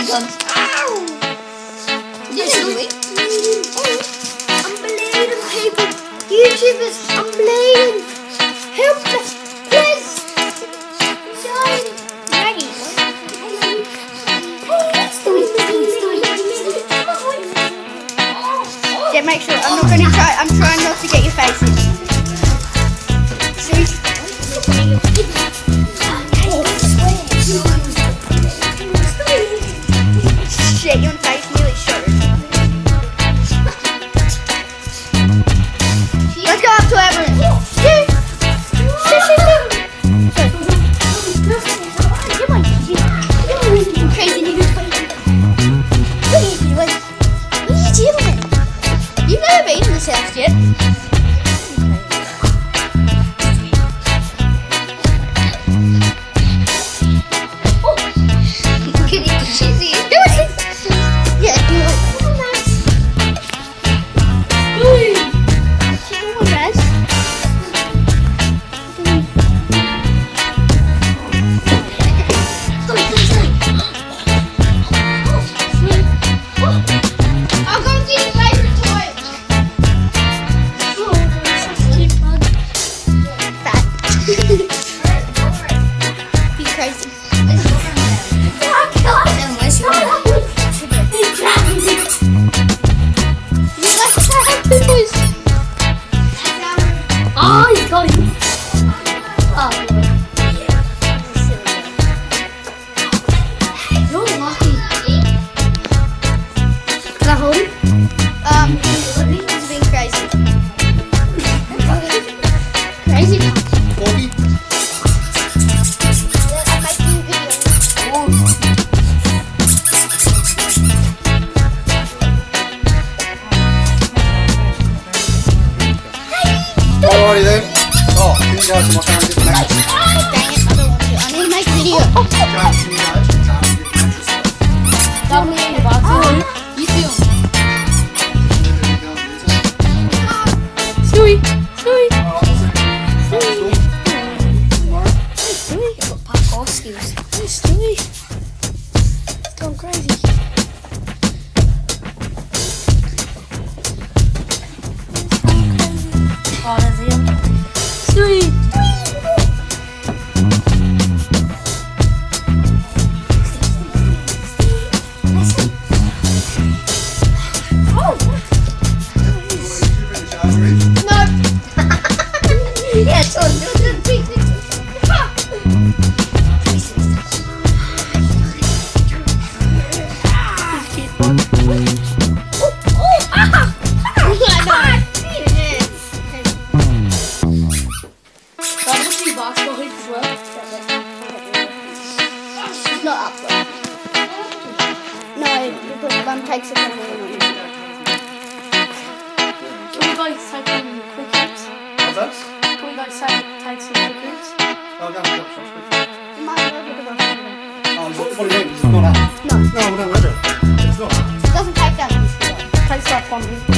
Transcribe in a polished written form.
my guns. Ow! Yes, Louis. I'm bleeding, people. YouTubers, I'm bleeding. Help us, please. Sorry. Maggie. Yeah, make sure. I'm not gonna try. I'm trying not to get your face in. Sweet. Shit, your face nearly showed. Let's go up to everyone. Crazy niggas. What are you doing? You've never been in this house yet. He's crazy. Oh, he's got him. Oh, you're lucky. Can I hold him? He's being crazy. Crazy. Bobby. I'm making videos. Alrighty then. Oh, can you guys come up and get the match? Dang it, I don't want to. I need to make a video. Tell me about You film. Stewie. Stewie. Stewie, I've got parkour skills. Hey, Stewie. It's going crazy. Oh, there's him. Stewie. No. Yeah, it's on. It's not up though. No, because the bum takes a camera on it. Can we go take some quick hits? What's that? Can we go take some quick hits? Oh, go and get some quick. You might go with the bum. Oh, what do you mean? It's not up. No, No, we don't want it. It's not up. it doesn't take that much. Takes like 1 minute.